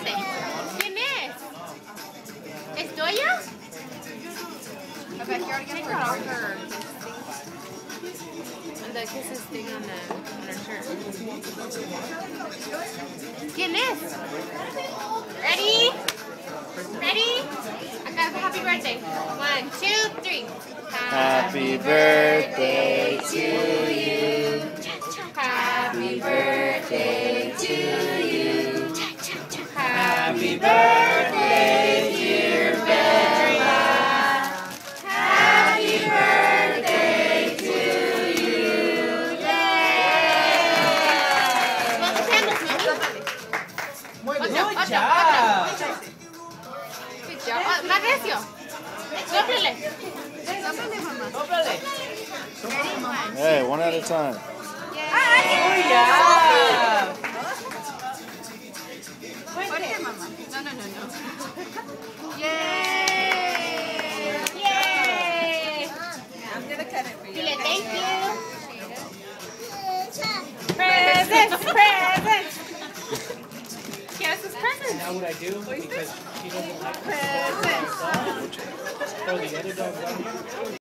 espérate. ¿Quién es? ¿Es Toya? I bet you already got her And the kisses thing on her shirt. ¿Quién es? Ready? Ready? Acá es happy birthday. 1, 2, 3. Happy birthday to you. Happy birthday to you. Happy birthday, dear Bella. Happy birthday to you. Yay! Blow the candles, Mommy. Good Otra. Good job. Más recio. Sóplele. Sóplale. Hey, one at a time. Oh, yeah. Fuerte, mamá. No. Yay! Yay! I'm gonna cut it for you. Dile thank you. Presents! ¿Quieres sus presents? Now what I do, because she doesn't like Presents. throw the other dogs out here.